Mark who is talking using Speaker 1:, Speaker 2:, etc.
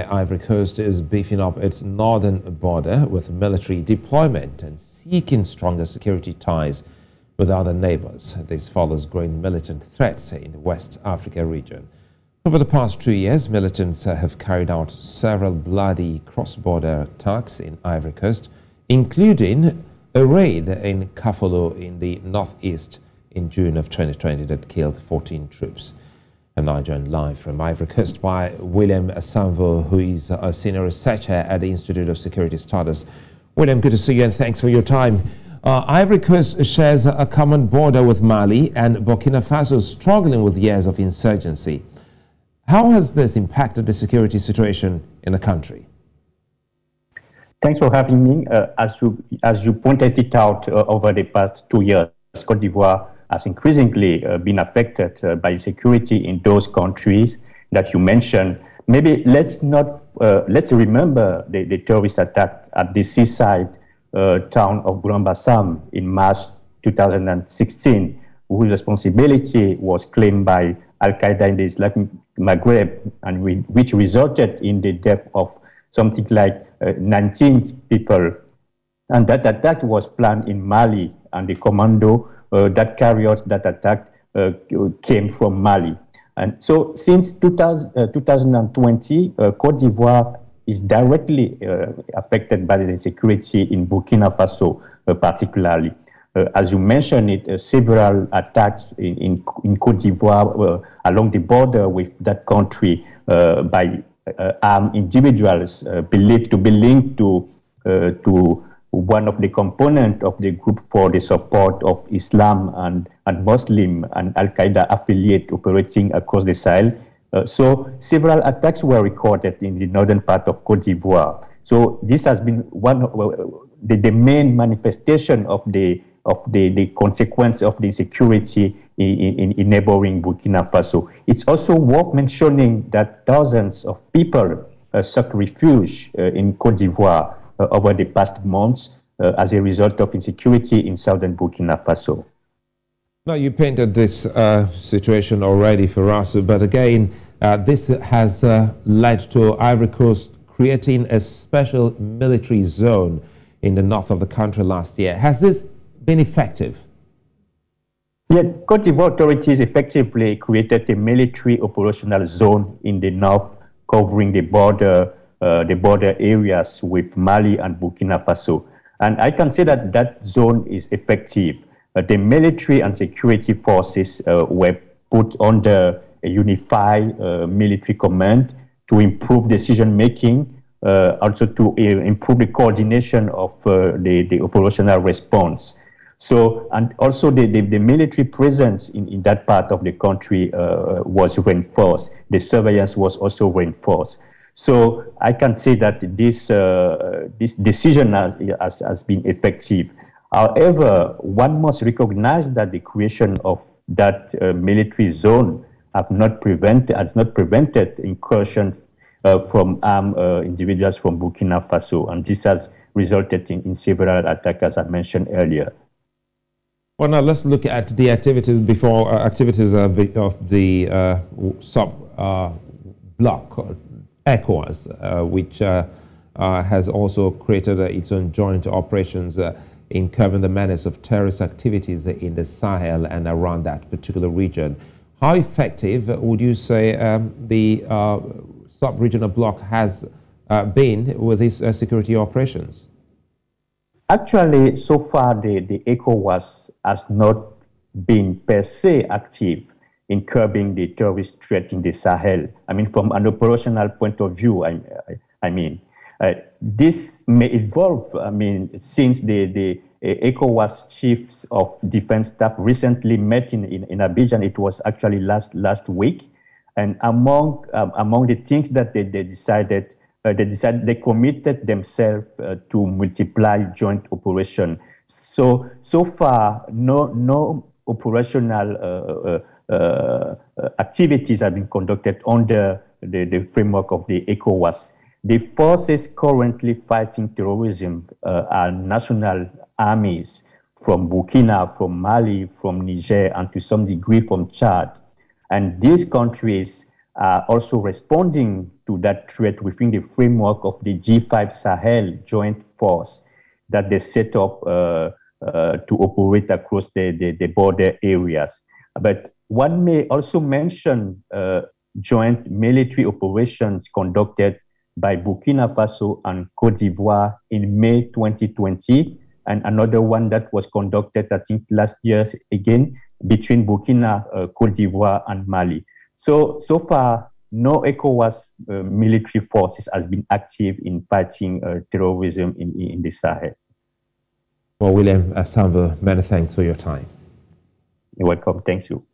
Speaker 1: Ivory Coast is beefing up its northern border with military deployment and seeking stronger security ties with other neighbors. This follows growing militant threats in the West Africa region. Over the past 2 years, militants have carried out several bloody cross-border attacks in Ivory Coast, including a raid in Kafolo in the northeast in June of 2020 that killed 14 troops. I'm now joined live from Ivory Coast by William Asanvo, who is a senior researcher at the Institute of Security Studies. William, good to see you and thanks for your time. Ivory Coast shares a common border with Mali and Burkina Faso, struggling with years of insurgency. How has this impacted the security situation in the country?
Speaker 2: Thanks for having me. As you pointed it out, over the past 2 years, Côte d'Ivoire has increasingly been affected by security in those countries that you mentioned. Maybe let's remember the terrorist attack at the seaside town of Grand-Bassam in March 2016, whose responsibility was claimed by Al-Qaeda in the Islamic Maghreb, and which resulted in the death of something like 19 people. And that attack was planned in Mali, and the commando that carried out that attack came from Mali. And so since 2020, Côte d'Ivoire is directly affected by the security in Burkina Faso, particularly. As you mentioned, several attacks in Côte d'Ivoire along the border with that country by armed individuals believed to be linked to one of the components of the group for the support of Islam and Muslim and Al-Qaeda affiliate operating across the Sahel. So several attacks were recorded in the northern part of Côte d'Ivoire. So this has been one of the main manifestation of the consequence of the insecurity in neighboring Burkina Faso. It's also worth mentioning that thousands of people sought refuge in Côte d'Ivoire over the past months as a result of insecurity in southern Burkina Faso.
Speaker 1: Now, you painted this situation already for us, but again, this has led to Ivory Coast creating a special military zone in the north of the country last year. Has this been effective?
Speaker 2: Yeah, Côte d'Ivoire authorities effectively created a military operational zone in the north, covering the border areas with Mali and Burkina Faso. And I can say that that zone is effective. The military and security forces were put under a unified military command to improve decision-making, also to improve the coordination of the operational response. So, and also the military presence in that part of the country was reinforced. The surveillance was also reinforced. So I can say that this decision has been effective. However, one must recognize that the creation of that military zone has not prevented incursion from armed individuals from Burkina Faso, and this has resulted in several attacks, as I mentioned earlier.
Speaker 1: Well, now let's look at the activities of the sub-bloc, ECOWAS, which has also created its own joint operations in curbing the menace of terrorist activities in the Sahel and around that particular region. How effective would you say the sub-regional bloc has been with these security operations?
Speaker 2: Actually, so far, the ECOWAS has not been per se active in curbing the terrorist threat in the Sahel. I mean, from an operational point of view, this may evolve. I mean, since the ECOWAS chiefs of defense staff recently met in Abidjan, it was actually last week, and among the things that they decided, they committed themselves to multiply joint operation. So far, no operational activities have been conducted under the framework of the ECOWAS. The forces currently fighting terrorism are national armies from Burkina, from Mali, from Niger, and to some degree from Chad. And these countries are also responding to that threat within the framework of the G5 Sahel Joint Force that they set up to operate across the border areas. But one may also mention joint military operations conducted by Burkina Faso and Cote d'Ivoire in May 2020, and another one that was conducted, I think, last year again between Burkina, Cote d'Ivoire, and Mali. So far, no ECOWAS military forces has been active in fighting terrorism in the Sahel.
Speaker 1: Well, William Sambou, many thanks for your time.
Speaker 2: You're welcome. Thank you.